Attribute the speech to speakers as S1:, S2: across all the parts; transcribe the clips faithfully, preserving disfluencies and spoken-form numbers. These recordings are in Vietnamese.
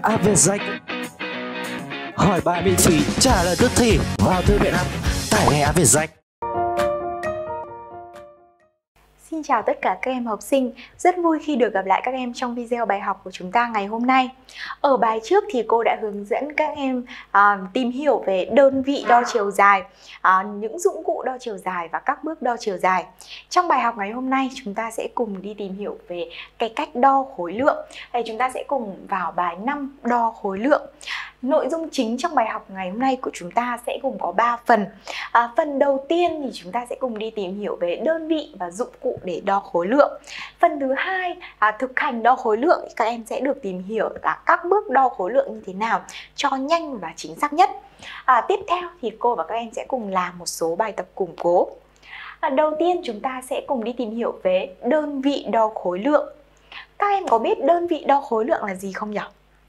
S1: áp về danh. Hỏi bài miễn phí, trả lời tức thì. Vào thư viện app, tải ngay áp về danh.
S2: Xin chào tất cả các em học sinh, rất vui khi được gặp lại các em trong video bài học của chúng ta ngày hôm nay. Ở bài trước thì cô đã hướng dẫn các em à, tìm hiểu về đơn vị đo chiều dài, à, những dụng cụ đo chiều dài và các bước đo chiều dài. Trong bài học ngày hôm nay chúng ta sẽ cùng đi tìm hiểu về cái cách đo khối lượng. Đây, chúng ta sẽ cùng vào bài năm đo khối lượng. Nội dung chính trong bài học ngày hôm nay của chúng ta sẽ gồm có ba phần. À, phần đầu tiên thì chúng ta sẽ cùng đi tìm hiểu về đơn vị và dụng cụ để đo khối lượng. Phần thứ hai, à, thực hành đo khối lượng, các em sẽ được tìm hiểu là các bước đo khối lượng như thế nào cho nhanh và chính xác nhất. À, tiếp theo thì cô và các em sẽ cùng làm một số bài tập củng cố. À, đầu tiên chúng ta sẽ cùng đi tìm hiểu về đơn vị đo khối lượng. Các em có biết đơn vị đo khối lượng là gì không nhỉ?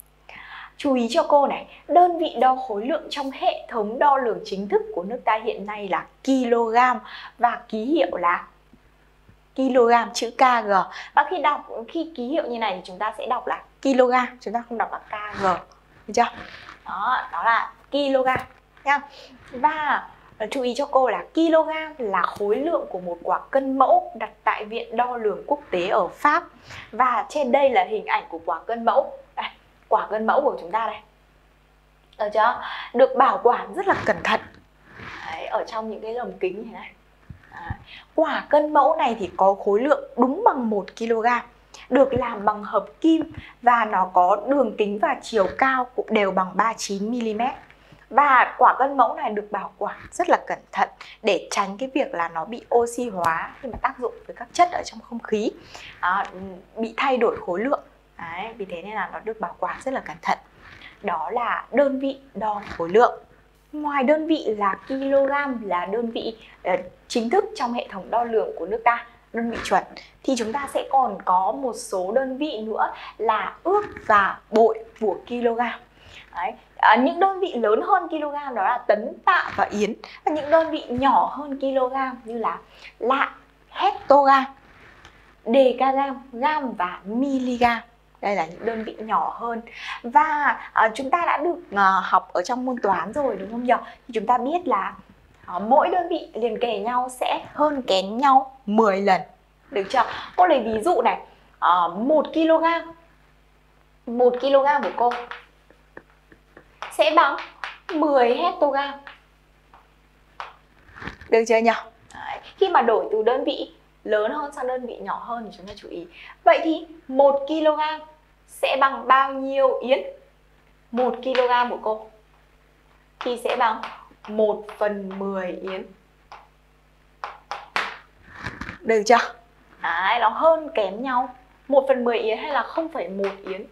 S2: Chú ý cho cô này, đơn vị đo khối lượng trong hệ thống đo lường chính thức của nước ta hiện nay là kg và ký hiệu là kg, chữ ca giê. Và khi đọc khi ký hiệu như này thì chúng ta sẽ đọc là kg, chúng ta không đọc là ca giê. Được chưa? Đó, đó là kg nha. Và chú ý cho cô là kg là khối lượng của một quả cân mẫu đặt tại Viện Đo lường Quốc tế ở Pháp. Và trên đây là hình ảnh của quả cân mẫu. Đây, quả cân mẫu của chúng ta đây. Được chưa? Được bảo quản rất là cẩn thận. Đấy, ở trong những cái lồng kính như này. Đấy. Quả cân mẫu này thì có khối lượng đúng bằng một ki lô gam, được làm bằng hợp kim và nó có đường kính và chiều cao cũng đều bằng ba mươi chín mi li mét. Và quả cân mẫu này được bảo quản rất là cẩn thận để tránh cái việc là nó bị oxy hóa khi mà tác dụng với các chất ở trong không khí, à, bị thay đổi khối lượng. Đấy, vì thế nên là nó được bảo quản rất là cẩn thận. Đó là đơn vị đo khối lượng. Ngoài đơn vị là kg là đơn vị uh, chính thức trong hệ thống đo lường của nước ta, đơn vị chuẩn, thì chúng ta sẽ còn có một số đơn vị nữa là ước và bội của kg. Đấy. À, những đơn vị lớn hơn kg đó là tấn, tạ và yến. Và những đơn vị nhỏ hơn kg như là lạng, hectogam, decagam, gam và miligam. Đây là những đơn vị nhỏ hơn. Và à, chúng ta đã được à, học ở trong môn toán rồi đúng không nhỉ? Thì chúng ta biết là à, mỗi đơn vị liền kề nhau sẽ hơn kém nhau mười lần. Được chưa? Cô lấy ví dụ này, à, một ki lô gam một ki lô gam của cô sẽ bằng mười hectogam. Được chưa nhỉ? Đấy. Khi mà đổi từ đơn vị lớn hơn sang đơn vị nhỏ hơn thì chúng ta chú ý. Vậy thì một ki lô gam sẽ bằng bao nhiêu yến? một ki lô gam của cô thì sẽ bằng một phần mười yến. Được chưa? Đấy, nó hơn kém nhau một phần mười yến hay là không phẩy một yến?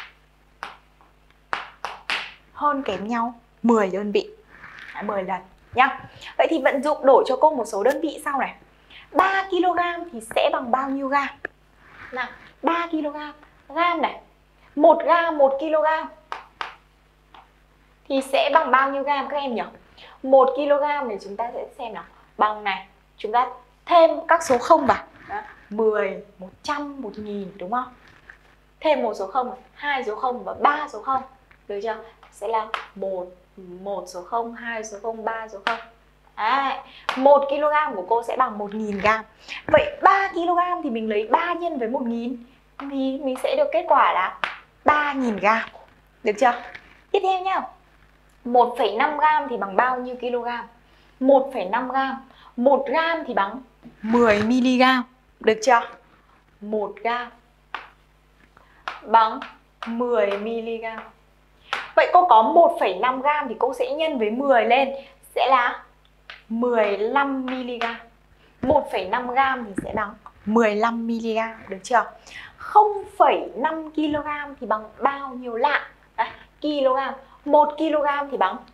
S2: Hơn kém nhau mười đơn vị. Đấy, mười lần nhá. Vậy thì vận dụng đổi cho cô một số đơn vị sau này. ba ki lô gam thì sẽ bằng bao nhiêu gam? Nào, ba ki lô gam. Gam này. một gam một ki lô gam thì sẽ bằng bao nhiêu gam các em nhỉ? một ki lô gam thì chúng ta sẽ xem nào. Bằng này, chúng ta thêm các số không vào. Đó. mười, một trăm, một nghìn đúng không? Thêm một số không, hai số không và ba số không. Được chưa? Sẽ là một, một số không, hai số không, ba số không. Đấy, một ki lô gam của cô sẽ bằng một nghìn gam. Vậy ba ki lô gam thì mình lấy ba nhân với một nghìn thì mình sẽ được kết quả là ba nghìn gam. Được chưa? Tiếp theo nhá. một phẩy năm gam thì bằng bao nhiêu kg? một phẩy năm gam. một gam thì bằng mười mi li gam. Được chưa? một gam bằng mười mi li gam. Vậy cô có một phẩy năm gam thì cô sẽ nhân với mười lên, sẽ là mười lăm mi li gam. một phẩy năm gam thì sẽ bằng mười lăm mi li gam. Được chưa? không phẩy năm ki lô gam thì bằng bao nhiêu lạng? Đấy, kg. một ki lô gam thì bằng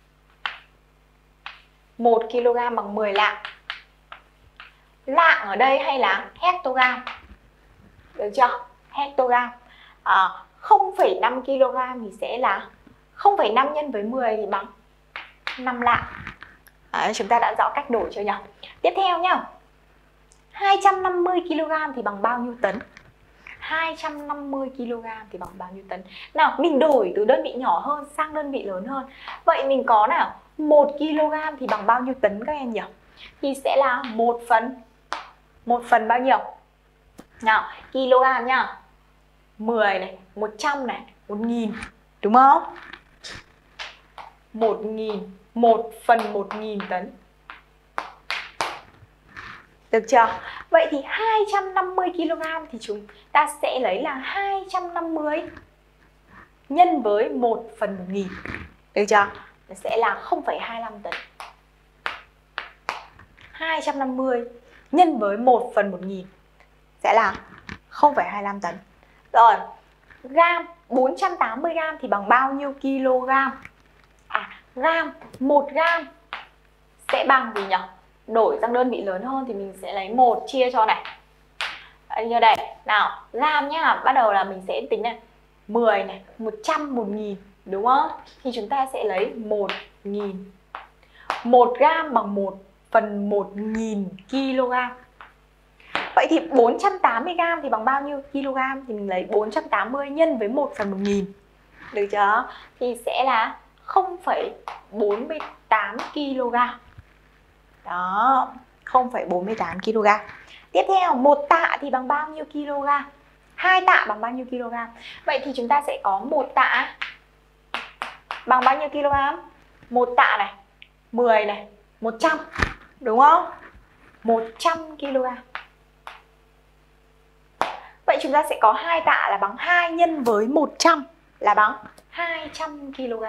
S2: một ki lô gam bằng mười lạng. Lạng ở đây hay là hectogam? Được chưa? Hectogam. À, không phẩy năm ki lô gam thì sẽ là không phẩy năm nhân với mười thì bằng năm lạng. Đấy, chúng ta đã rõ cách đổi chưa nhỉ? Tiếp theo nhá. hai trăm năm mươi ki lô gam thì bằng bao nhiêu tấn? hai trăm năm mươi ki lô gam thì bằng bao nhiêu tấn? Nào, mình đổi từ đơn vị nhỏ hơn sang đơn vị lớn hơn. Vậy mình có nào, một ki lô gam thì bằng bao nhiêu tấn các em nhỉ? Thì sẽ là một phần một phần bao nhiêu? Nào, kg nhá. mười này, một trăm này, một nghìn, đúng không? một nghìn, một phần một nghìn tấn. Được chưa? Vậy thì hai trăm năm mươi ki lô gam thì chúng ta sẽ lấy là hai trăm năm mươi nhân với một phần một nghìn. Được chưa? Nó sẽ là không phẩy hai mươi lăm tấn. hai trăm năm mươi nhân với một phần một nghìn sẽ là không phẩy hai mươi lăm tấn. Rồi, gam, bốn trăm tám mươi gam thì bằng bao nhiêu kg? À, gam, một gam sẽ bằng gì nhỉ? Đổi sang đơn vị lớn hơn thì mình sẽ lấy một chia cho này. Đây, như đây. Nào, gam nhá, bắt đầu là mình sẽ tính này. mười này, một trăm, một nghìn, đúng không? Thì chúng ta sẽ lấy một nghìn. một gam bằng một phần một nghìn kg. Vậy thì bốn trăm tám mươi gam thì bằng bao nhiêu kg? Thì mình lấy bốn trăm tám mươi nhân với một phần một nghìn. Được chưa? Thì sẽ là không phẩy bốn mươi tám kg. Đó, không phẩy bốn mươi tám kg. Tiếp theo, một tạ thì bằng bao nhiêu kg? Hai tạ bằng bao nhiêu kg? Vậy thì chúng ta sẽ có một tạ bằng bao nhiêu kg? Một tạ này, mười này, một trăm, đúng không? một trăm kg. Vậy chúng ta sẽ có hai tạ là bằng hai nhân với một trăm là bằng hai trăm kg.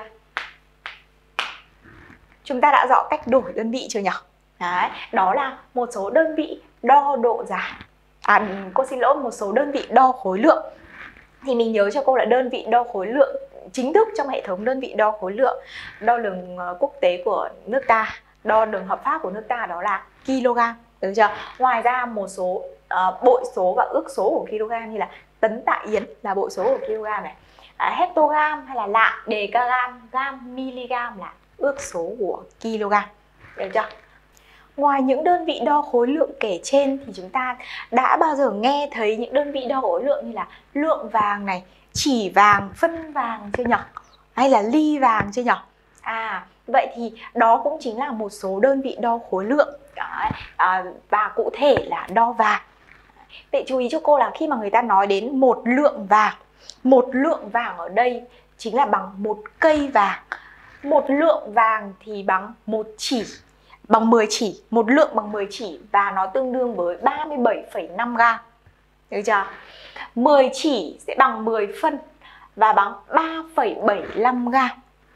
S2: Chúng ta đã rõ cách đổi đơn vị chưa nhỉ? Đấy, đó là một số đơn vị đo độ dài. À, cô xin lỗi, một số đơn vị đo khối lượng. Thì mình nhớ cho cô là đơn vị đo khối lượng chính thức trong hệ thống đơn vị đo khối lượng, đo lường quốc tế của nước ta, đo lường hợp pháp của nước ta đó là kg. Được chưa? Ngoài ra một số uh, bội số và ước số của kg như là tấn tạ yến là bội số của kg này, à, hectogam hay là lạng, decagam, gam, mg là ước số của kg. Được chưa? Ngoài những đơn vị đo khối lượng kể trên thì chúng ta đã bao giờ nghe thấy những đơn vị đo khối lượng như là lượng vàng này, chỉ vàng, phân vàng chưa nhỉ? Hay là ly vàng chưa nhỉ? À, vậy thì đó cũng chính là một số đơn vị đo khối lượng. Đấy, à, và cụ thể là đo vàng. Vậy chú ý cho cô là khi mà người ta nói đến một lượng vàng, một lượng vàng ở đây chính là bằng một cây vàng. Một lượng vàng thì bằng một chỉ, bằng mười chỉ, một lượng bằng mười chỉ và nó tương đương với ba mươi bảy phẩy năm gam. Được chưa? mười chỉ sẽ bằng mười phân và bằng ba phẩy bảy mươi lăm gam.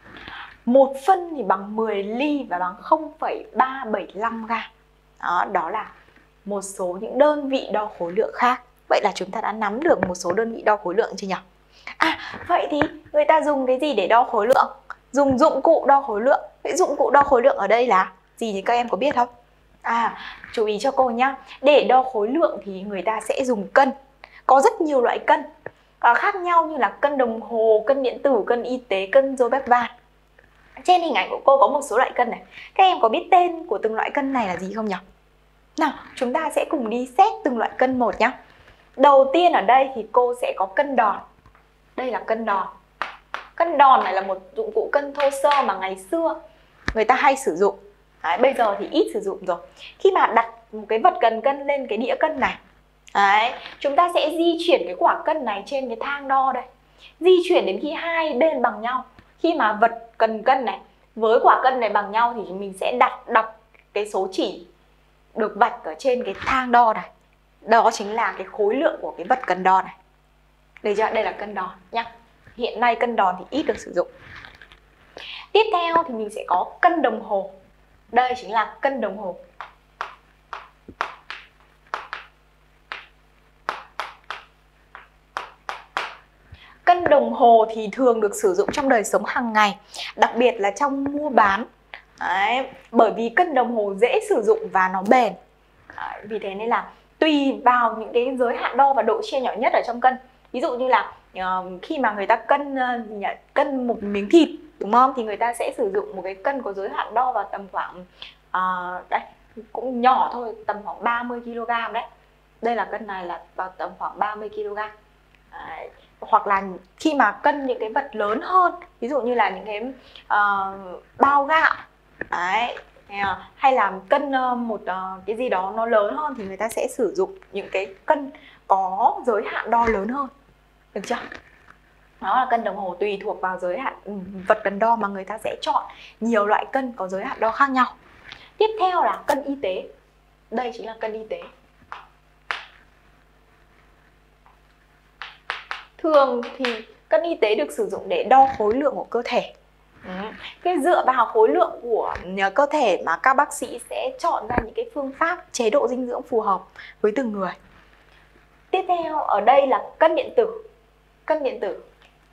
S2: Một phân thì bằng mười ly và bằng không phẩy ba bảy lăm gam. Đó, đó là một số những đơn vị đo khối lượng khác. Vậy là chúng ta đã nắm được một số đơn vị đo khối lượng chưa nhỉ? À, vậy thì người ta dùng cái gì để đo khối lượng? Dùng dụng cụ đo khối lượng. Vậy dụng cụ đo khối lượng ở đây là gì thì các em có biết không? À, chú ý cho cô nhá. Để đo khối lượng thì người ta sẽ dùng cân. Có rất nhiều loại cân à, khác nhau như là cân đồng hồ, cân điện tử, cân y tế, cân Robertvan. Trên hình ảnh của cô có một số loại cân này. Các em có biết tên của từng loại cân này là gì không nhỉ? Nào, chúng ta sẽ cùng đi xét từng loại cân một nhé. Đầu tiên ở đây thì cô sẽ có cân đòn. Đây là cân đòn. Cân đòn này là một dụng cụ cân thô sơ mà ngày xưa người ta hay sử dụng. Đấy, bây giờ thì ít sử dụng rồi. Khi mà đặt một cái vật cần cân lên cái đĩa cân này, đấy, chúng ta sẽ di chuyển cái quả cân này trên cái thang đo đây. Di chuyển đến khi hai bên bằng nhau. Khi mà vật cần cân này với quả cân này bằng nhau thì mình sẽ đặt đọc cái số chỉ được vạch ở trên cái thang đo này. Đó chính là cái khối lượng của cái vật cần đo này. Được chưa? Đây là cân đòn nhá. Hiện nay cân đòn thì ít được sử dụng. Tiếp theo thì mình sẽ có cân đồng hồ. Đây chính là cân đồng hồ. Cân đồng hồ thì thường được sử dụng trong đời sống hàng ngày, đặc biệt là trong mua bán. Đấy, bởi vì cân đồng hồ dễ sử dụng và nó bền. Đấy, vì thế nên là tùy vào những cái giới hạn đo và độ chia nhỏ nhất ở trong cân. Ví dụ như là uh, khi mà người ta cân uh, cân một miếng thịt, đúng không? Thì người ta sẽ sử dụng một cái cân có giới hạn đo vào tầm khoảng uh, đấy, cũng nhỏ thôi, tầm khoảng ba mươi ki lô gam đấy. Đây là cân này là vào tầm khoảng ba mươi ki lô gam. Đấy. Hoặc là khi mà cân những cái vật lớn hơn, ví dụ như là những cái uh, bao gạo. Đấy. Hay là cân một uh, cái gì đó nó lớn hơn thì người ta sẽ sử dụng những cái cân có giới hạn đo lớn hơn. Được chưa? Đó là cân đồng hồ tùy thuộc vào giới hạn vật cần đo mà người ta sẽ chọn nhiều loại cân có giới hạn đo khác nhau. Tiếp theo là cân y tế. Đây chính là cân y tế. Thường thì cân y tế được sử dụng để đo khối lượng của cơ thể. Ừ. Cái dựa vào khối lượng của cơ thể mà các bác sĩ sẽ chọn ra những cái phương pháp chế độ dinh dưỡng phù hợp với từng người. Tiếp theo ở đây là cân điện tử. Cân điện tử.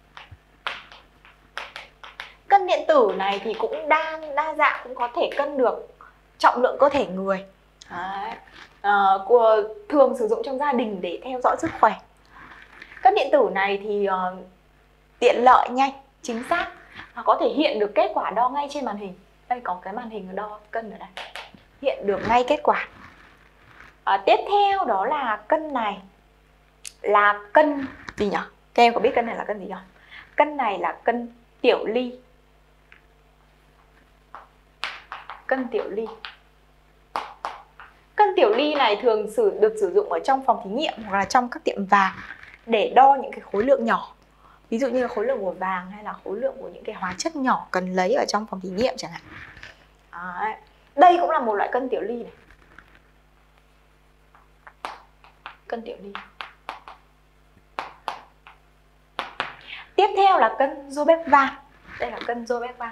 S2: Cân điện tử này thì cũng đa đa dạng, cũng có thể cân được trọng lượng cơ thể người. Đấy. À, của, thường sử dụng trong gia đình để theo dõi sức khỏe. Cân điện tử này thì uh, tiện lợi, nhanh, chính xác và có thể hiện được kết quả đo ngay trên màn hình. Đây có cái màn hình đo cân ở đây, hiện được ngay kết quả. À, tiếp theo đó là cân này là cân gì nhỉ? Các em có biết cân này là cân gì không? Cân này là cân tiểu ly. Cân tiểu ly. Cân tiểu ly này thường sử, được sử dụng ở trong phòng thí nghiệm hoặc là trong các tiệm vàng để đo những cái khối lượng nhỏ. Ví dụ như là khối lượng của vàng hay là khối lượng của những cái hóa chất nhỏ cần lấy ở trong phòng thí nghiệm chẳng hạn. Đấy. Đây cũng là một loại cân tiểu ly này. Cân tiểu ly. Tiếp theo là cân Jobert-Van. Đây là cân Jobert-Van.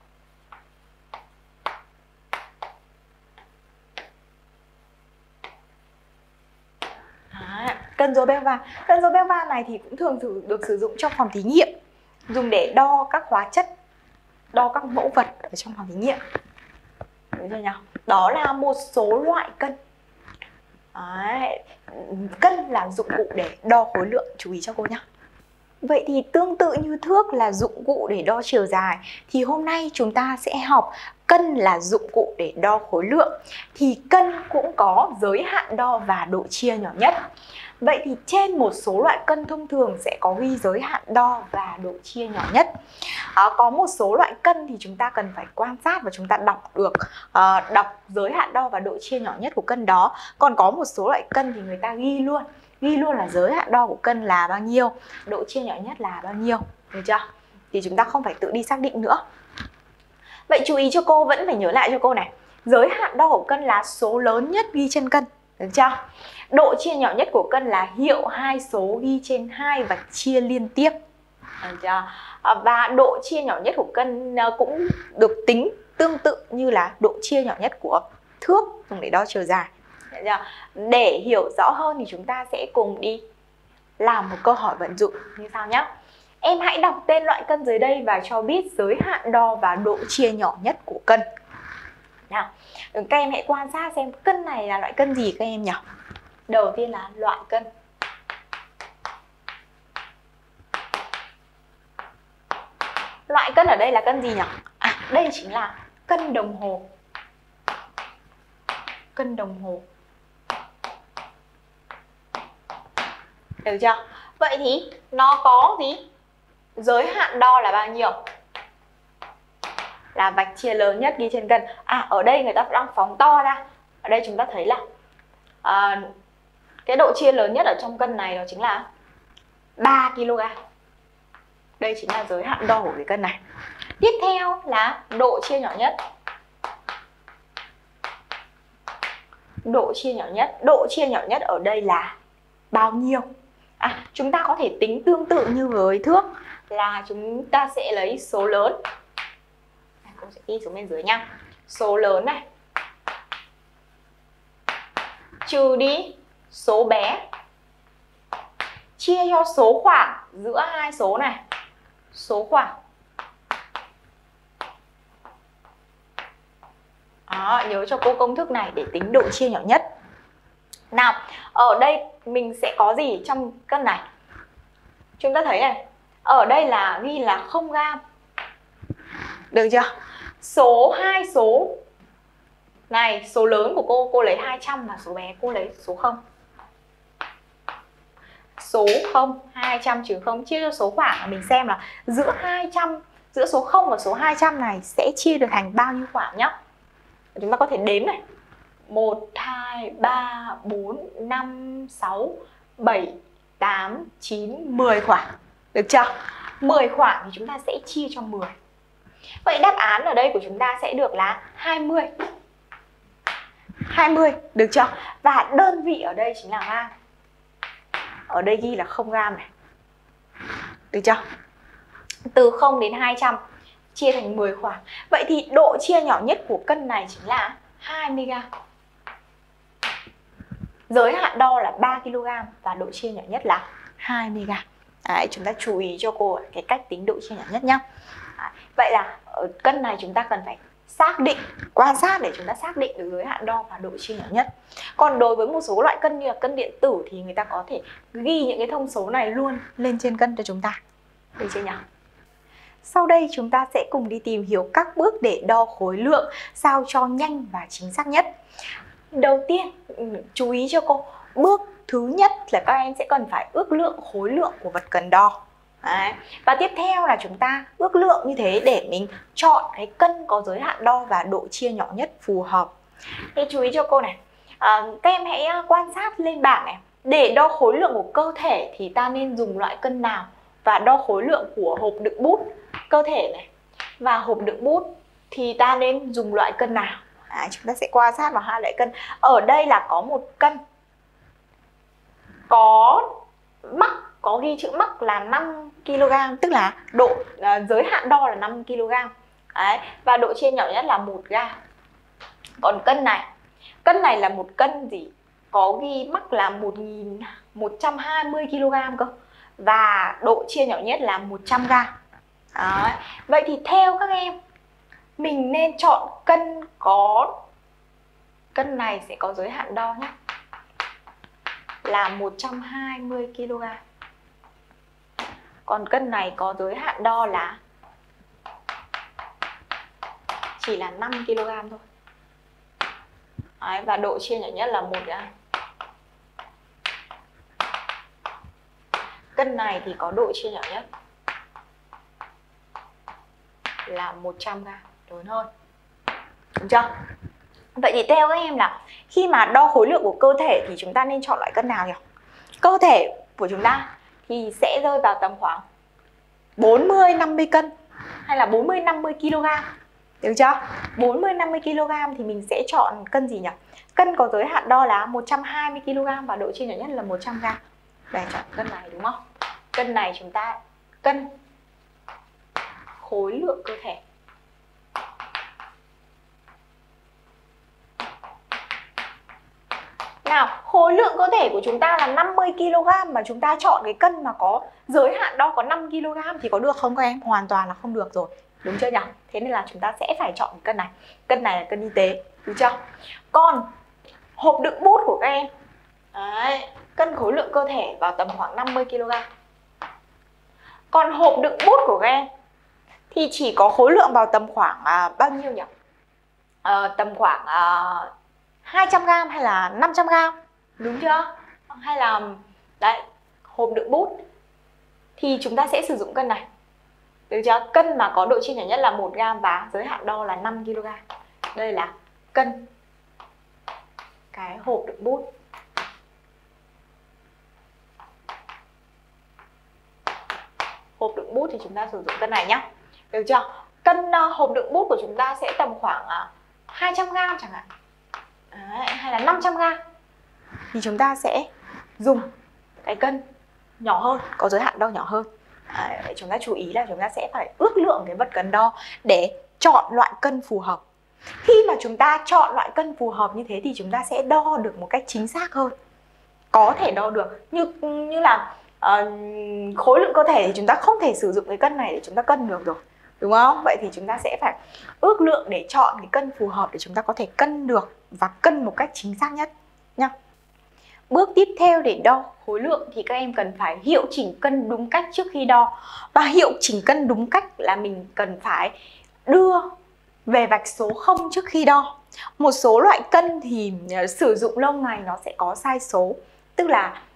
S2: Cân Jobert-Van. Cân Jobert-Van này thì cũng thường thử được sử dụng trong phòng thí nghiệm, dùng để đo các hóa chất, đo các mẫu vật ở trong phòng thí nghiệm. Đúng chưa nhỉ? Đó là một số loại cân. Đấy. Cân là dụng cụ để đo khối lượng, chú ý cho cô nhé. Vậy thì tương tự như thước là dụng cụ để đo chiều dài, thì hôm nay chúng ta sẽ học cân là dụng cụ để đo khối lượng. Thì cân cũng có giới hạn đo và độ chia nhỏ nhất. Vậy thì trên một số loại cân thông thường sẽ có ghi giới hạn đo và độ chia nhỏ nhất. À, có một số loại cân thì chúng ta cần phải quan sát và chúng ta đọc được uh, đọc giới hạn đo và độ chia nhỏ nhất của cân đó. Còn có một số loại cân thì người ta ghi luôn, ghi luôn là giới hạn đo của cân là bao nhiêu, độ chia nhỏ nhất là bao nhiêu, được chưa? Thì chúng ta không phải tự đi xác định nữa. Vậy chú ý cho cô, vẫn phải nhớ lại cho cô này. Giới hạn đo của cân là số lớn nhất ghi trên cân, được chưa? Độ chia nhỏ nhất của cân là hiệu hai số ghi trên hai vạch chia liên tiếp, được chưa? Và độ chia nhỏ nhất của cân cũng được tính tương tự như là độ chia nhỏ nhất của thước dùng để đo chiều dài. Được chưa? Để hiểu rõ hơn thì chúng ta sẽ cùng đi làm một câu hỏi vận dụng như sau nhé. Em hãy đọc tên loại cân dưới đây và cho biết giới hạn đo và độ chia nhỏ nhất của cân. Nào, các em hãy quan sát xem cân này là loại cân gì các em nhỉ? Đầu tiên là loại cân. Loại cân ở đây là cân gì nhỉ? À, đây chính là cân đồng hồ. Cân đồng hồ. Được chưa? Vậy thì nó có gì? Giới hạn đo là bao nhiêu? Là vạch chia lớn nhất ghi trên cân. À, ở đây người ta đang phóng to ra. Ở đây chúng ta thấy là à, cái độ chia lớn nhất ở trong cân này đó chính là ba ki lô gam. Đây chính là giới hạn đo của cái cân này. Tiếp theo là độ chia nhỏ nhất. Độ chia nhỏ nhất. Độ chia nhỏ nhất ở đây là bao nhiêu? À, chúng ta có thể tính tương tự như với thước là chúng ta sẽ lấy số lớn. Cô sẽ ghi xuống bên dưới nha. Số lớn này trừ đi số bé chia cho số khoảng giữa hai số này. Số khoảng. Đó, nhớ cho cô công thức này để tính độ chia nhỏ nhất. Nào, ở đây mình sẽ có gì trong cân này? Chúng ta thấy này, ở đây là ghi là không gam. Được chưa? Số hai số này, số lớn của cô, cô lấy hai trăm và số bé cô lấy số không. số không, hai trăm trừ không chia cho số khoảng là mình xem là giữa hai trăm, giữa số không và số hai trăm này sẽ chia được thành bao nhiêu khoảng nhá. Chúng ta có thể đếm này. một, hai, ba, bốn, năm, sáu, bảy, tám, chín, mười khoảng. Được chưa? mười khoảng thì chúng ta sẽ chia cho mười. Vậy đáp án ở đây của chúng ta sẽ được là hai mươi. hai mươi, được chưa? Và đơn vị ở đây chính là gam. Ở đây ghi là không gam này. Được chưa? Từ không đến hai trăm chia thành mười khoảng. Vậy thì độ chia nhỏ nhất của cân này chính là hai mươi gam. Giới hạn đo là ba ki lô gam và độ chia nhỏ nhất là hai mươi gam. Đấy, chúng ta chú ý cho cô cái cách tính độ chia nhỏ nhất nhá. Đấy, vậy là ở cân này chúng ta cần phải xác định, quan sát để chúng ta xác định được giới hạn đo và độ chia nhỏ nhất. Còn đối với một số loại cân như là cân điện tử thì người ta có thể ghi những cái thông số này luôn lên trên cân cho chúng ta. Được chưa nhỉ? Sau đây chúng ta sẽ cùng đi tìm hiểu các bước để đo khối lượng sao cho nhanh và chính xác nhất. Đầu tiên, chú ý cho cô, bước thứ nhất là các em sẽ cần phải ước lượng khối lượng của vật cần đo. Đấy. Và tiếp theo là chúng ta ước lượng như thế để mình chọn cái cân có giới hạn đo và độ chia nhỏ nhất phù hợp. Thì chú ý cho cô này, à, các em hãy quan sát lên bảng này. Để đo khối lượng của cơ thể thì ta nên dùng loại cân nào? Và đo khối lượng của hộp đựng bút cơ thể này và hộp đựng bút thì ta nên dùng loại cân nào? À, chúng ta sẽ quan sát vào hai loại cân. Ở đây là có một cân có mắc, có ghi chữ mắc là năm ki lô gam, tức là độ uh, giới hạn đo là năm ki lô gam. Đấy, và độ chia nhỏ nhất là một gam. Còn cân này, cân này là một cân gì? Có ghi mắc là một nghìn một trăm hai mươi ki lô gam cơ. Và độ chia nhỏ nhất là một trăm gam. Đấy. Vậy thì theo các em, mình nên chọn cân có, cân này sẽ có giới hạn đo nhé, là một trăm hai mươi ki lô gam. Còn cân này có giới hạn đo là chỉ là năm ki lô gam thôi. Đấy, và độ chia nhỏ nhất là một gam. Cân này thì có độ chia nhỏ nhất là một trăm gam, lớn hơn. Đúng chưa? Vậy thì theo các em là khi mà đo khối lượng của cơ thể thì chúng ta nên chọn loại cân nào nhỉ? Cơ thể của chúng ta thì sẽ rơi vào tầm khoảng bốn mươi năm mươi cân hay là bốn mươi năm mươi ki lô gam. Được chưa? bốn mươi năm mươi ki lô gam thì mình sẽ chọn cân gì nhỉ? Cân có giới hạn đo là một trăm hai mươi ki lô gam và độ chia nhỏ nhất là một trăm gam. Để chọn cân này đúng không? Cân này chúng ta cân khối lượng cơ thể. Nào, khối lượng cơ thể của chúng ta là năm mươi ki lô gam mà chúng ta chọn cái cân mà có giới hạn đo có năm ki lô gam thì có được không các em? Hoàn toàn là không được rồi. Đúng chưa nhỉ? Thế nên là chúng ta sẽ phải chọn cân này. Cân này là cân y tế, đúng chưa? Còn hộp đựng bút của các em, đấy, cân khối lượng cơ thể vào tầm khoảng năm mươi ki lô gam. Còn hộp đựng bút của các em thì chỉ có khối lượng vào tầm khoảng à, bao nhiêu nhỉ? À, tầm khoảng à, hai trăm gam hay là năm trăm gam, đúng chưa? Hay là đấy, hộp đựng bút thì chúng ta sẽ sử dụng cân này. Được chưa? Cân mà có độ chia nhỏ nhất là một gam và giới hạn đo là năm ki lô gam. Đây là cân cái hộp đựng bút. Hộp đựng bút thì chúng ta sử dụng cân này nhé. Được chưa? Cân uh, hộp đựng bút của chúng ta sẽ tầm khoảng uh, hai trăm gam chẳng hạn. Đấy, hay là năm trăm gam. Thì chúng ta sẽ dùng cái cân nhỏ hơn, có giới hạn đo nhỏ hơn. Đấy, chúng ta chú ý là chúng ta sẽ phải ước lượng cái vật cần đo để chọn loại cân phù hợp. Khi mà chúng ta chọn loại cân phù hợp như thế thì chúng ta sẽ đo được một cách chính xác hơn. Có thể đo được như như là uh, khối lượng cơ thể thì chúng ta không thể sử dụng cái cân này để chúng ta cân được rồi, đúng không? Vậy thì chúng ta sẽ phải ước lượng để chọn cái cân phù hợp để chúng ta có thể cân được và cân một cách chính xác nhất nhá. Bước tiếp theo để đo khối lượng thì các em cần phải hiệu chỉnh cân đúng cách trước khi đo. Và hiệu chỉnh cân đúng cách là mình cần phải đưa về vạch số không trước khi đo. Một số loại cân thì sử dụng lâu ngày nó sẽ có sai số. Tức là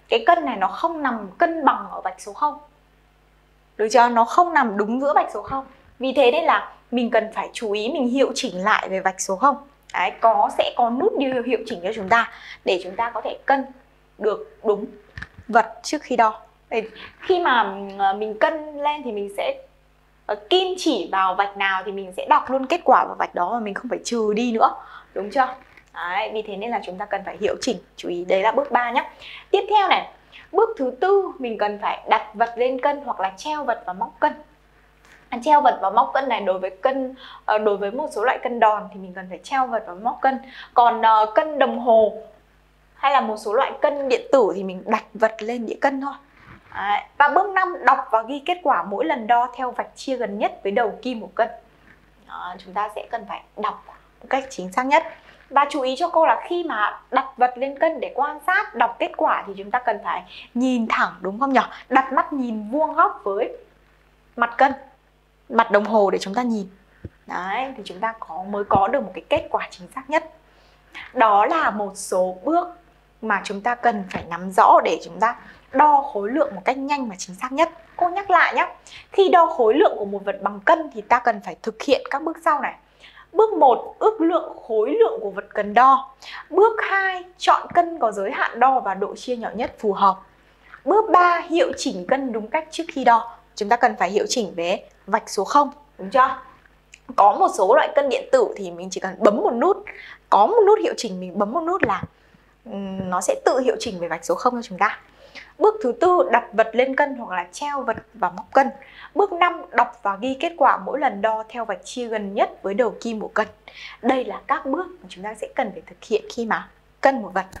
S2: cái cân này nó không nằm cân bằng ở vạch số không. Được chưa? Nó không nằm đúng giữa vạch số không. Vì thế nên là mình cần phải chú ý mình hiệu chỉnh lại về vạch số không. Đấy, có sẽ có nút điều hiệu chỉnh cho chúng ta để chúng ta có thể cân được đúng vật trước khi đo. Để khi mà mình cân lên thì mình sẽ kim chỉ vào vạch nào thì mình sẽ đọc luôn kết quả vào vạch đó mà mình không phải trừ đi nữa. Đúng chưa? Đấy, vì thế nên là chúng ta cần phải hiệu chỉnh. Chú ý, đấy là bước ba nhé. Tiếp theo này, bước thứ tư mình cần phải đặt vật lên cân hoặc là treo vật vào móc cân. Treo vật vào móc cân này đối với cân đối với một số loại cân đòn thì mình cần phải treo vật vào móc cân. Còn uh, cân đồng hồ hay là một số loại cân điện tử thì mình đặt vật lên đĩa cân thôi. Đấy. Và bước năm, đọc và ghi kết quả mỗi lần đo theo vạch chia gần nhất với đầu kim của cân. Đó, chúng ta sẽ cần phải đọc một cách chính xác nhất. Và chú ý cho cô là khi mà đặt vật lên cân để quan sát, đọc kết quả thì chúng ta cần phải nhìn thẳng, đúng không nhỉ? Đặt mắt nhìn vuông góc với mặt cân, mặt đồng hồ để chúng ta nhìn. Đấy, thì chúng ta có mới có được một cái kết quả chính xác nhất. Đó là một số bước mà chúng ta cần phải nắm rõ để chúng ta đo khối lượng một cách nhanh và chính xác nhất. Cô nhắc lại nhé. Khi đo khối lượng của một vật bằng cân thì ta cần phải thực hiện các bước sau này. Bước một, ước lượng khối lượng của vật cần đo. Bước hai, chọn cân có giới hạn đo và độ chia nhỏ nhất phù hợp. Bước ba, hiệu chỉnh cân đúng cách trước khi đo. Chúng ta cần phải hiệu chỉnh về vạch số không, đúng chưa? Có một số loại cân điện tử thì mình chỉ cần bấm một nút, có một nút hiệu chỉnh mình bấm một nút là um, nó sẽ tự hiệu chỉnh về vạch số không cho chúng ta. Bước thứ tư, đặt vật lên cân hoặc là treo vật vào móc cân. Bước năm, đọc và ghi kết quả mỗi lần đo theo vạch chia gần nhất với đầu kim của cân. Đây là các bước mà chúng ta sẽ cần phải thực hiện khi mà cân một vật.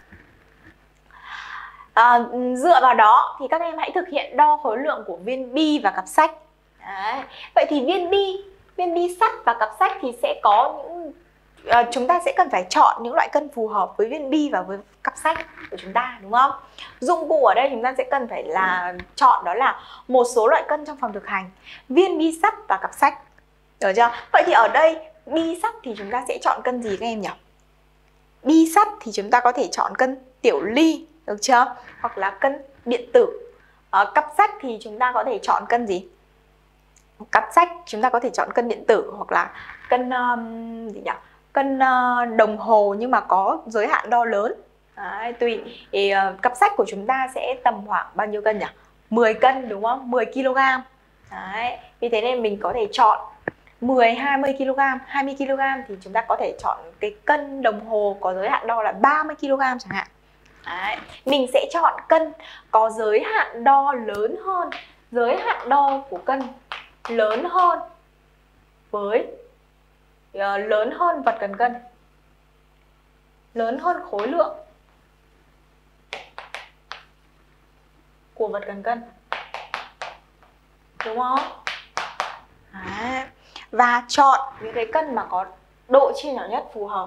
S2: À, dựa vào đó thì các em hãy thực hiện đo khối lượng của viên bi và cặp sách. Đấy. Vậy thì viên bi, viên bi sắt và cặp sách thì sẽ có những à, chúng ta sẽ cần phải chọn những loại cân phù hợp với viên bi và với cặp sách của chúng ta, đúng không? Dụng cụ ở đây chúng ta sẽ cần phải là chọn đó là một số loại cân trong phòng thực hành, viên bi sắt và cặp sách. Được chưa? Vậy thì ở đây bi sắt thì chúng ta sẽ chọn cân gì các em nhỉ? Bi sắt thì chúng ta có thể chọn cân tiểu ly, được chưa? Hoặc là cân điện tử. À, cặp sách thì chúng ta có thể chọn cân gì? Cặp sách chúng ta có thể chọn cân điện tử hoặc là cân um, gì nhỉ? Cân uh, đồng hồ nhưng mà có giới hạn đo lớn. Đấy, tùy. Thì uh, cặp sách của chúng ta sẽ tầm khoảng bao nhiêu cân nhỉ? mười cân, đúng không? mười ki lô gam. Đấy, vì thế nên mình có thể chọn mười, hai mươi ki lô gam, hai mươi ki lô gam thì chúng ta có thể chọn cái cân đồng hồ có giới hạn đo là ba mươi ki lô gam chẳng hạn. Đấy, mình sẽ chọn cân có giới hạn đo lớn hơn, giới hạn đo của cân lớn hơn với uh, lớn hơn vật cần cân, lớn hơn khối lượng của vật cần cân, đúng không? Đấy. Và chọn những cái cân mà có độ chia nhỏ nhất phù hợp.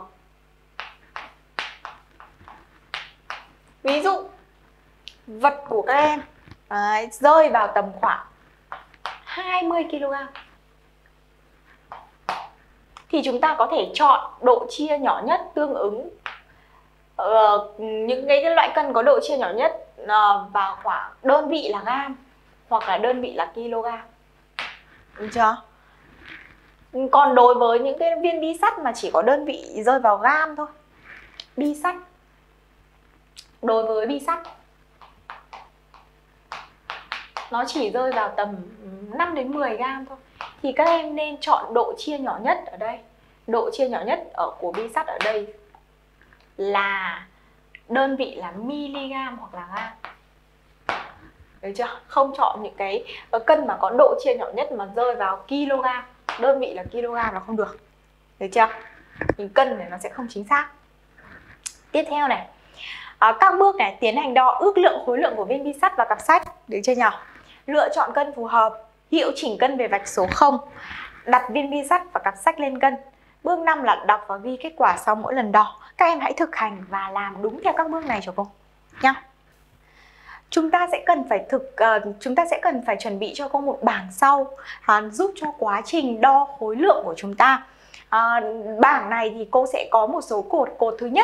S2: Ví dụ vật của các em đấy, rơi vào tầm khoảng hai mươi ki lô gam thì chúng ta có thể chọn độ chia nhỏ nhất tương ứng uh, những cái, cái loại cân có độ chia nhỏ nhất uh, vào khoảng đơn vị là gam hoặc là đơn vị là kg. Đúng chưa? Còn đối với những cái viên bi sắt mà chỉ có đơn vị rơi vào gam thôi, bi sắt, đối với bi sắt nó chỉ rơi vào tầm năm đến mười gam thôi thì các em nên chọn độ chia nhỏ nhất ở đây. Độ chia nhỏ nhất ở của bi sắt ở đây là đơn vị là mg hoặc là gam. Được chưa? Không chọn những cái cân mà có độ chia nhỏ nhất mà rơi vào kg, đơn vị là kg là không được. Được chưa? Mình cân này nó sẽ không chính xác. Tiếp theo này, à, các bước này tiến hành đo ước lượng khối lượng của viên bi sắt và cặp sách. Được chưa nhỉ? Lựa chọn cân phù hợp, hiệu chỉnh cân về vạch số không, đặt viên bi sắt và cặp sách lên cân. Bước năm là đọc và ghi kết quả sau mỗi lần đo. Các em hãy thực hành và làm đúng theo các bước này cho cô nhá. Chúng ta sẽ cần phải thực uh, chúng ta sẽ cần phải chuẩn bị cho cô một bảng sau uh, giúp cho quá trình đo khối lượng của chúng ta. Uh, bảng này thì cô sẽ có một số cột. Cột thứ nhất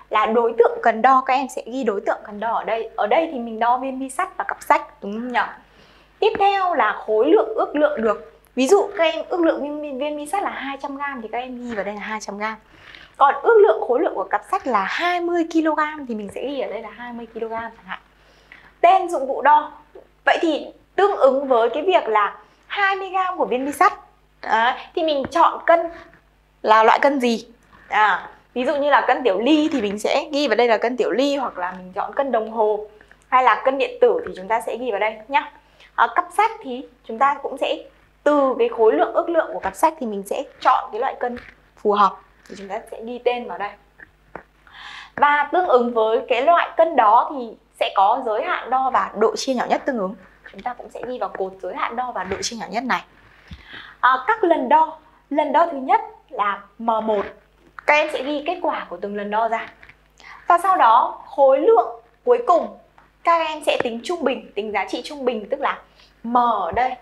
S2: là đối tượng cần đo, các em sẽ ghi đối tượng cần đo ở đây. Ở đây thì mình đo viên bi sắt và cặp sách, đúng không nhỉ? Tiếp theo là khối lượng ước lượng được. Ví dụ các em ước lượng viên, viên bi sắt là hai trăm gam thì các em ghi vào đây là hai trăm gam. Còn ước lượng khối lượng của cặp sách là hai mươi ki lô gam thì mình sẽ ghi ở đây là hai mươi ki lô gam chẳng hạn. Tên dụng cụ đo. Vậy thì tương ứng với cái việc là hai mươi gam của viên bi sắt à, thì mình chọn cân là loại cân gì? À, ví dụ như là cân tiểu ly thì mình sẽ ghi vào đây là cân tiểu ly, hoặc là mình chọn cân đồng hồ hay là cân điện tử thì chúng ta sẽ ghi vào đây nhá. À, cặp sách thì chúng ta cũng sẽ từ cái khối lượng ước lượng của cặp sách thì mình sẽ chọn cái loại cân phù hợp thì chúng ta sẽ ghi tên vào đây. Và tương ứng với cái loại cân đó thì sẽ có giới hạn đo và độ chia nhỏ nhất tương ứng. Chúng ta cũng sẽ ghi vào cột giới hạn đo và độ chia nhỏ nhất này. À, các lần đo. Lần đo thứ nhất là M một. Các em sẽ ghi kết quả của từng lần đo ra. Và sau đó khối lượng cuối cùng các em sẽ tính trung bình, tính giá trị trung bình, tức là M ở đây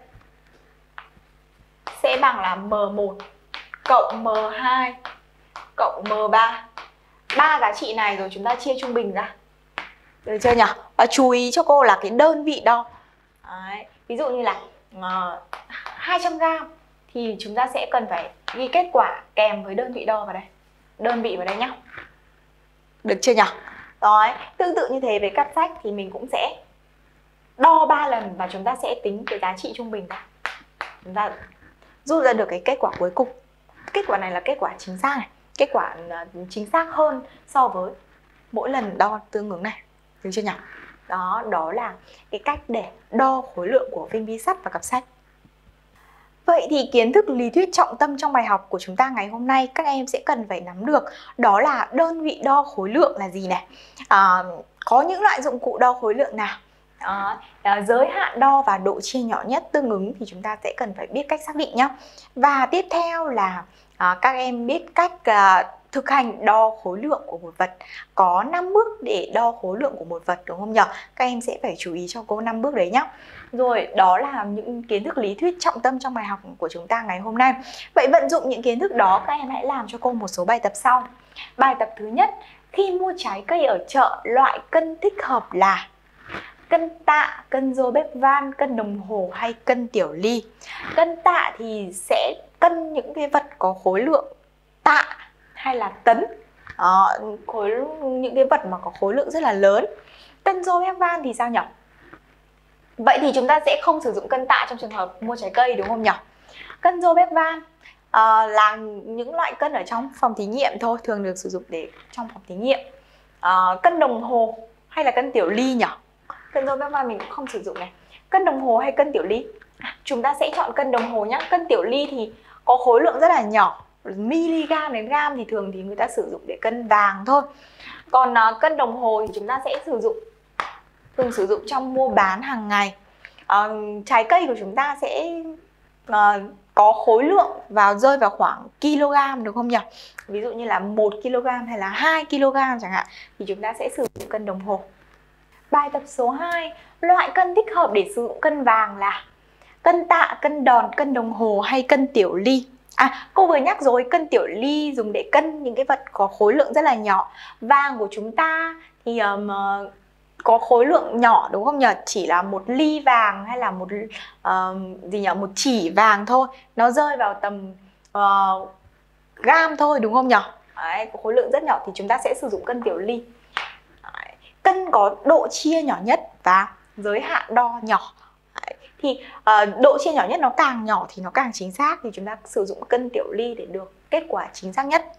S2: sẽ bằng là M một cộng M hai cộng M ba. Ba giá trị này rồi chúng ta chia trung bình ra. Được chưa nhỉ? Và chú ý cho cô là cái đơn vị đo. Đấy. Ví dụ như là uh, hai trăm gam thì chúng ta sẽ cần phải ghi kết quả kèm với đơn vị đo vào đây. Đơn vị vào đây nhá. Được chưa nhỉ? Rồi, tương tự như thế với cặp sách thì mình cũng sẽ đo ba lần và chúng ta sẽ tính cái giá trị trung bình ra. Chúng ta rút ra được cái kết quả cuối cùng. Kết quả này là kết quả chính xác này. Kết quả chính xác hơn so với mỗi lần đo tương ứng này. Được chưa nhỉ? Đó, đó là cái cách để đo khối lượng của viên bi sắt và cặp sách. Vậy thì kiến thức lý thuyết trọng tâm trong bài học của chúng ta ngày hôm nay các em sẽ cần phải nắm được, đó là đơn vị đo khối lượng là gì này, à, có những loại dụng cụ đo khối lượng nào, à, à, giới hạn đo và độ chia nhỏ nhất tương ứng thì chúng ta sẽ cần phải biết cách xác định nhé. Và tiếp theo là à, các em biết cách à, thực hành đo khối lượng của một vật. Có năm bước để đo khối lượng của một vật, đúng không nhỉ? Các em sẽ phải chú ý cho cô năm bước đấy nhé. Rồi, đó là những kiến thức lý thuyết trọng tâm trong bài học của chúng ta ngày hôm nay. Vậy vận dụng những kiến thức đó, các em hãy làm cho cô một số bài tập sau. Bài tập thứ nhất, khi mua trái cây ở chợ, loại cân thích hợp là cân tạ, cân rô bếp van, cân đồng hồ hay cân tiểu ly. Cân tạ thì sẽ cân những cái vật có khối lượng tạ hay là tấn, đó, khối, những cái vật mà có khối lượng rất là lớn. Cân rô bếp van thì sao nhỉ? Vậy thì chúng ta sẽ không sử dụng cân tạ trong trường hợp mua trái cây, đúng không nhỉ? Cân rô bếp van à, là những loại cân ở trong phòng thí nghiệm thôi, thường được sử dụng để trong phòng thí nghiệm. À, cân đồng hồ hay là cân tiểu ly nhỉ? Cân rô bếp van mình cũng không sử dụng này. Cân đồng hồ hay cân tiểu ly? À, chúng ta sẽ chọn cân đồng hồ nhé. Cân tiểu ly thì có khối lượng rất là nhỏ, miligam đến gam thì thường thì người ta sử dụng để cân vàng thôi. Còn uh, cân đồng hồ thì chúng ta sẽ sử dụng thường sử dụng trong mua bán hàng ngày. Uh, trái cây của chúng ta sẽ uh, có khối lượng vào rơi vào khoảng kg, đúng không nhỉ? Ví dụ như là một ki lô gam hay là hai ki lô gam chẳng hạn thì chúng ta sẽ sử dụng cân đồng hồ. Bài tập số hai, loại cân thích hợp để sử dụng cân vàng là cân tạ, cân đòn, cân đồng hồ hay cân tiểu ly. À, cô vừa nhắc rồi, cân tiểu ly dùng để cân những cái vật có khối lượng rất là nhỏ. Vàng của chúng ta thì um, có khối lượng nhỏ, đúng không nhỉ? Chỉ là một ly vàng hay là một uh, gì nhỉ? Một chỉ vàng thôi, nó rơi vào tầm uh, gam thôi, đúng không nhỉ? Đấy, có khối lượng rất nhỏ thì chúng ta sẽ sử dụng cân tiểu ly. Đấy, cân có độ chia nhỏ nhất và giới hạn đo nhỏ. Đấy, thì uh, độ chia nhỏ nhất nó càng nhỏ thì nó càng chính xác, thì chúng ta sử dụng cân tiểu ly để được kết quả chính xác nhất.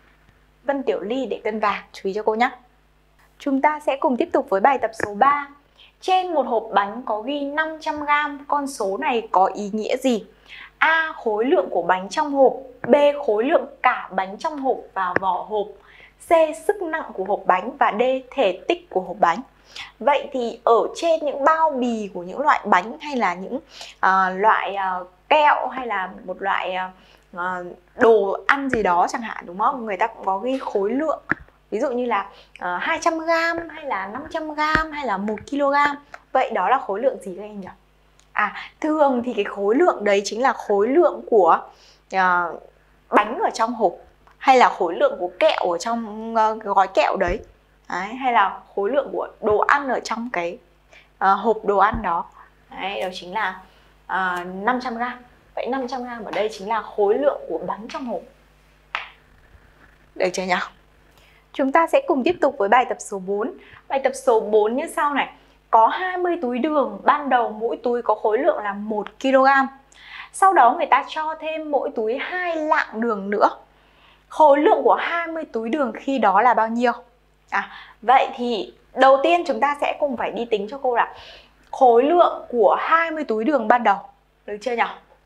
S2: Cân tiểu ly để cân vàng, chú ý cho cô nhé. Chúng ta sẽ cùng tiếp tục với bài tập số ba. Trên một hộp bánh có ghi năm trăm gam, con số này có ý nghĩa gì? A. Khối lượng của bánh trong hộp. B. Khối lượng cả bánh trong hộp và vỏ hộp. C. Sức nặng của hộp bánh. Và D. Thể tích của hộp bánh. Vậy thì ở trên những bao bì của những loại bánh hay là những uh, loại uh, kẹo hay là một loại uh, đồ ăn gì đó chẳng hạn, đúng không? Người ta cũng có ghi khối lượng. Ví dụ như là uh, hai trăm gam hay là năm trăm gam hay là một ki lô gam. Vậy đó là khối lượng gì các em nhỉ? À, thường thì cái khối lượng đấy chính là khối lượng của uh, bánh ở trong hộp hay là khối lượng của kẹo ở trong uh, cái gói kẹo đấy. Đấy, hay là khối lượng của đồ ăn ở trong cái uh, hộp đồ ăn đó. Đấy, đó chính là uh, năm trăm gam. Vậy năm trăm gam ở đây chính là khối lượng của bánh trong hộp. Được chưa nhỉ? Chúng ta sẽ cùng tiếp tục với bài tập số bốn. Bài tập số bốn như sau này. Có hai mươi túi đường, ban đầu mỗi túi có khối lượng là một ki lô gam. Sau đó người ta cho thêm mỗi túi hai lạng đường nữa. Khối lượng của hai mươi túi đường khi đó là bao nhiêu? À, vậy thì đầu tiên chúng ta sẽ cùng phải đi tính cho cô là khối lượng của hai mươi túi đường ban đầu. Được chưa nhỉ?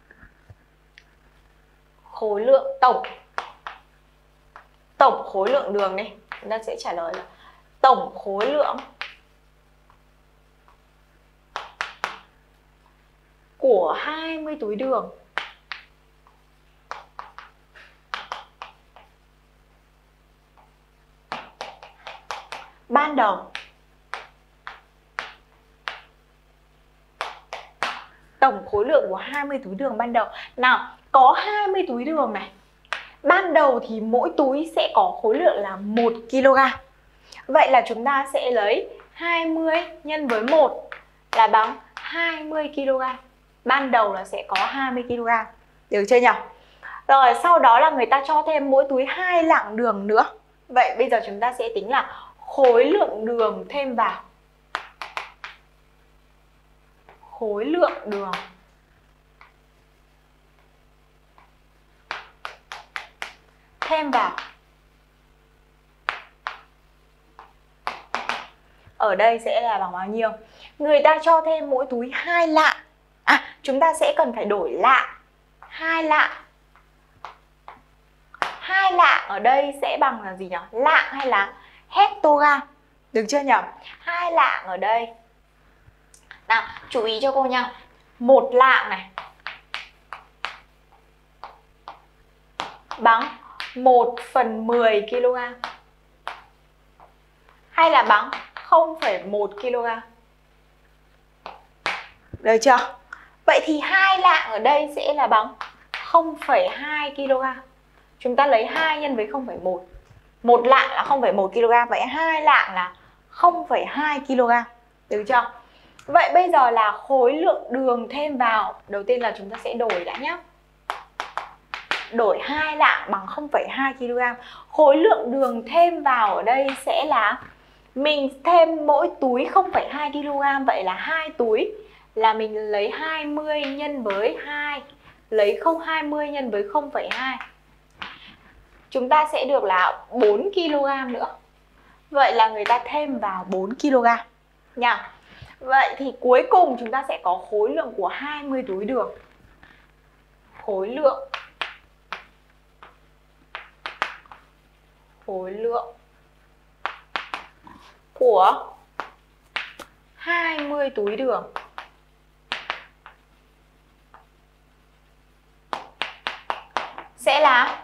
S2: Khối lượng tổng Tổng khối lượng đường này, chúng ta sẽ trả lời là tổng khối lượng của hai mươi túi đường ban đầu. Tổng khối lượng của hai mươi túi đường ban đầu. Nào, có hai mươi túi đường này. Ban đầu thì mỗi túi sẽ có khối lượng là một ki lô gam. Vậy là chúng ta sẽ lấy hai mươi nhân với một là bằng hai mươi ki lô gam. Ban đầu là sẽ có hai mươi ki lô gam. Được chưa nhỉ? Rồi sau đó là người ta cho thêm mỗi túi hai lạng đường nữa. Vậy bây giờ chúng ta sẽ tính là khối lượng đường thêm vào. Khối lượng đường thêm vào. Ở đây sẽ là bằng bao nhiêu? Người ta cho thêm mỗi túi hai lạng. À, chúng ta sẽ cần phải đổi lạng. hai lạng. hai lạng ở đây sẽ bằng là gì nhỉ? Lạng hay là hectogam? Được chưa nhỉ? hai lạng ở đây. Nào, chú ý cho cô nha. Một lạng này bằng một phần mười ki lô gam hay là bằng không phẩy một ki lô gam. Được chưa? Vậy thì hai lạng ở đây sẽ là bằng không phẩy hai ki lô gam. Chúng ta lấy hai nhân với không phẩy một. một lạng là không phẩy một ki lô gam, vậy hai lạng là không phẩy hai ki lô gam. Được chưa? Vậy bây giờ là khối lượng đường thêm vào. Đầu tiên là chúng ta sẽ đổi đã nhé. Đổi hai lạng bằng không phẩy hai ki lô gam. Khối lượng đường thêm vào ở đây sẽ là mình thêm mỗi túi không phẩy hai ki lô gam. Vậy là hai túi là mình lấy hai mươi nhân với hai, lấy không hai mươi nhân với không phẩy hai. Chúng ta sẽ được là bốn ki lô gam nữa. Vậy là người ta thêm vào bốn ki lô gam nha. Vậy thì cuối cùng chúng ta sẽ có khối lượng của hai mươi túi đường. Khối lượng Khối lượng của hai mươi túi đường sẽ là,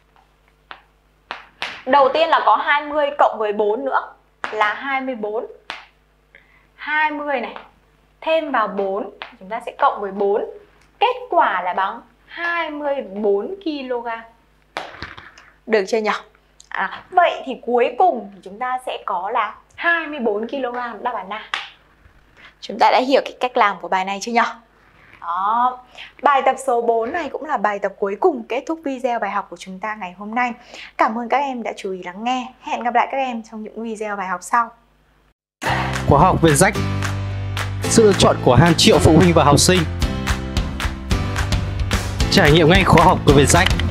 S2: đầu tiên là có hai mươi cộng với bốn nữa là hai mươi bốn. hai mươi này thêm vào bốn, chúng ta sẽ cộng với bốn. Kết quả là bằng hai mươi bốn ki lô gam. Được chưa nhỉ? À, vậy thì cuối cùng thì chúng ta sẽ có là hai mươi bốn ki lô gam, đáp án A. Chúng ta đã hiểu cái cách làm của bài này chưa nhỉ? Đó. Bài tập số bốn này cũng là bài tập cuối cùng kết thúc video bài học của chúng ta ngày hôm nay. Cảm ơn các em đã chú ý lắng nghe. Hẹn gặp lại các em trong những video bài học sau.
S1: Khóa học Vietjet, sự lựa chọn của hàng triệu phụ huynh và học sinh. Trải nghiệm ngay khóa học của Vietjet.